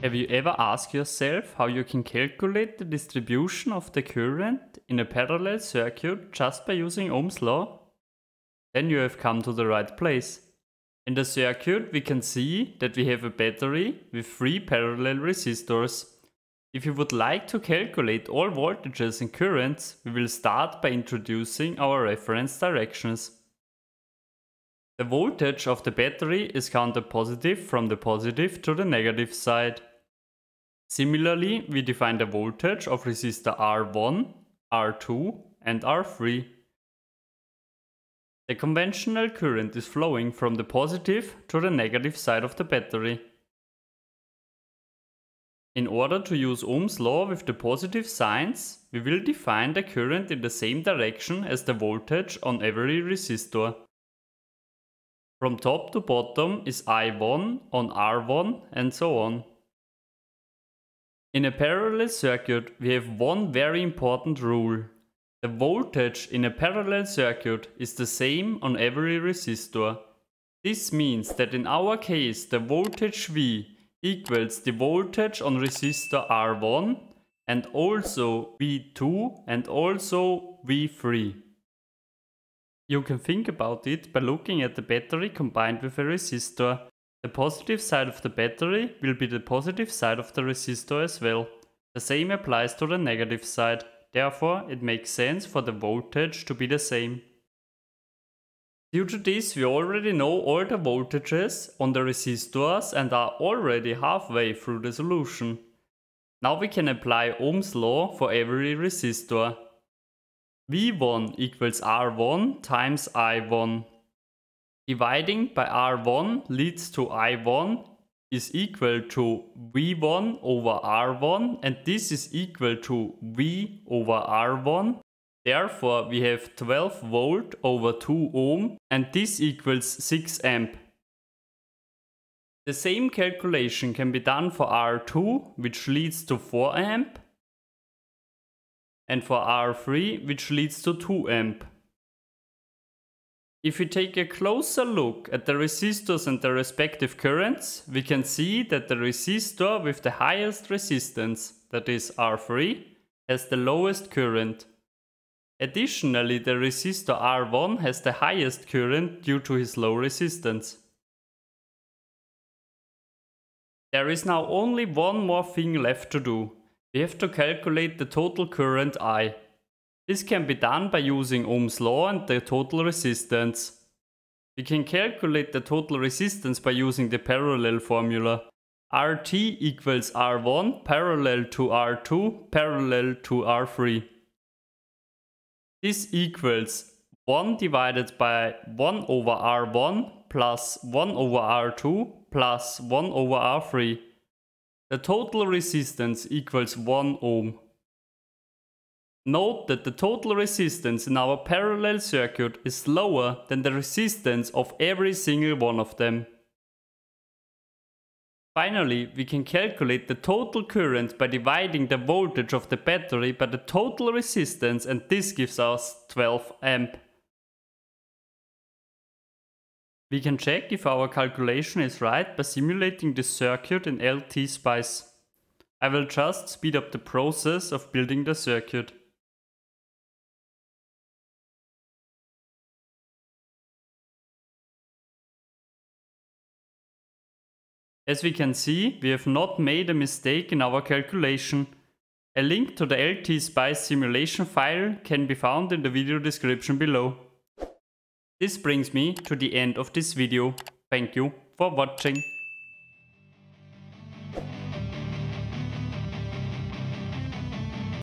Have you ever asked yourself how you can calculate the distribution of the current in a parallel circuit just by using Ohm's law? Then you have come to the right place. In the circuit we can see that we have a battery with 3 parallel resistors. If you would like to calculate all voltages and currents, we will start by introducing our reference directions. The voltage of the battery is counted positive from the positive to the negative side. Similarly, we define the voltage of resistor R1, R2 and R3. The conventional current is flowing from the positive to the negative side of the battery. In order to use Ohm's law with the positive signs, we will define the current in the same direction as the voltage on every resistor. From top to bottom is I1 on R1 and so on. In a parallel circuit, we have one very important rule. The voltage in a parallel circuit is the same on every resistor. This means that in our case the voltage V equals the voltage on resistor R1 and also V2 and also V3. You can think about it by looking at the battery combined with a resistor. The positive side of the battery will be the positive side of the resistor as well. The same applies to the negative side. Therefore, it makes sense for the voltage to be the same. Due to this, we already know all the voltages on the resistors and are already halfway through the solution. Now we can apply Ohm's law for every resistor. V1 equals R1 times I1. Dividing by R1 leads to I1 is equal to V1 over R1 and this is equal to V over R1. Therefore we have 12 volt over 2 ohm and this equals 6 amp. The same calculation can be done for R2 which leads to 4 amp and for R3 which leads to 2 amp. If we take a closer look at the resistors and their respective currents, we can see that the resistor with the highest resistance, that is R3, has the lowest current. Additionally, the resistor R1 has the highest current due to his low resistance. There is now only one more thing left to do. We have to calculate the total current I. This can be done by using Ohm's law and the total resistance. We can calculate the total resistance by using the parallel formula. RT equals R1 parallel to R2 parallel to R3. This equals 1 divided by 1 over R1 plus 1 over R2 plus 1 over R3. The total resistance equals 1 ohm. Note that the total resistance in our parallel circuit is lower than the resistance of every single one of them. Finally, we can calculate the total current by dividing the voltage of the battery by the total resistance and this gives us 12 amp. We can check if our calculation is right by simulating this circuit in LTSpice. I will just speed up the process of building the circuit. As we can see, we have not made a mistake in our calculation. A link to the LTSpice Simulation file can be found in the video description below. This brings me to the end of this video. Thank you for watching.